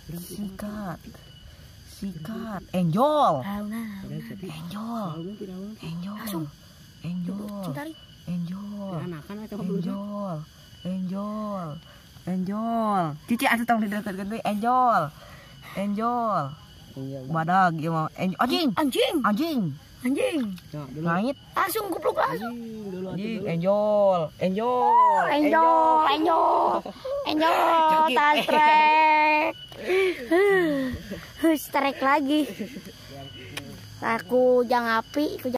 Sikat. Enjol. Enjol. Cici atuh tong dideket deui enjol. Badag ieu mah anjing. Langit. Langsung kupluk langsung. Enjol. Tastrek. Strek lagi. Aku jang api.